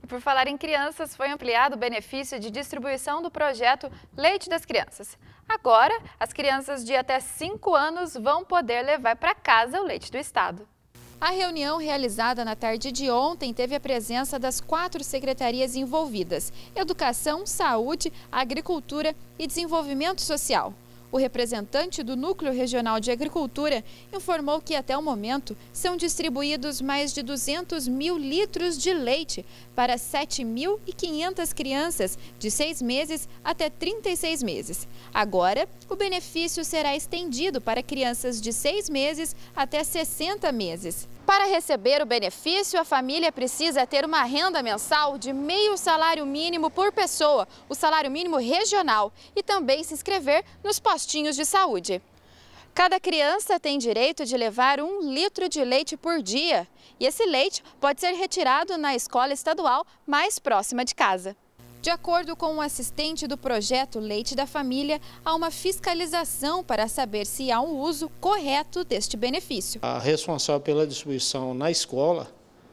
E por falar em crianças, foi ampliado o benefício de distribuição do projeto Leite das Crianças. Agora, as crianças de até 5 anos vão poder levar para casa o leite do Estado. A reunião realizada na tarde de ontem teve a presença das 4 secretarias envolvidas: Educação, Saúde, Agricultura e Desenvolvimento Social. O representante do Núcleo Regional de Agricultura informou que até o momento são distribuídos mais de 200 mil litros de leite para 7.500 crianças de 6 meses até 36 meses. Agora, o benefício será estendido para crianças de 6 meses até 60 meses. Para receber o benefício, a família precisa ter uma renda mensal de meio salário mínimo por pessoa, o salário mínimo regional, e também se inscrever nos postinhos de saúde. Cada criança tem direito de levar 1 litro de leite por dia, e esse leite pode ser retirado na escola estadual mais próxima de casa. De acordo com o assistente do projeto Leite da Família, há uma fiscalização para saber se há um uso correto deste benefício. A responsável pela distribuição na escola,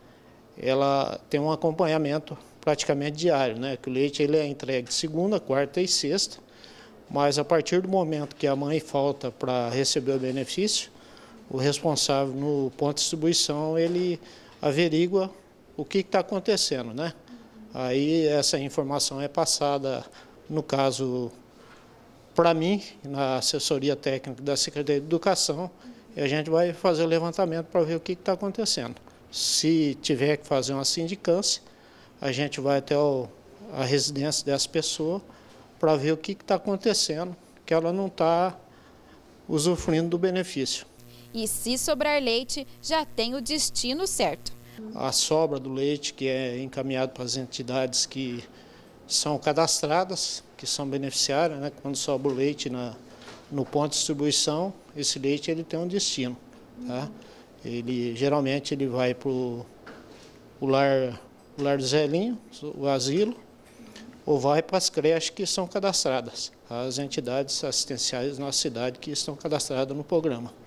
ela tem um acompanhamento praticamente diário, né? Que o leite ele é entregue de segunda, quarta e sexta, mas a partir do momento que a mãe falta para receber o benefício, o responsável no ponto de distribuição, ele averigua o que está acontecendo, né? Aí essa informação é passada, no caso, para mim, na assessoria técnica da Secretaria de Educação, e a gente vai fazer o levantamento para ver o que está acontecendo. Se tiver que fazer uma sindicância, a gente vai até a residência dessa pessoa para ver o que está acontecendo, que ela não está usufruindo do benefício. E se sobrar leite, já tem o destino certo. A sobra do leite que é encaminhado para as entidades que são cadastradas, que são beneficiárias, né? Quando sobra o leite no ponto de distribuição, esse leite ele tem um destino. Tá? Geralmente ele vai para o lar do Zelinho, o asilo, ou vai para as creches que são cadastradas, as entidades assistenciais da nossa cidade que estão cadastradas no programa.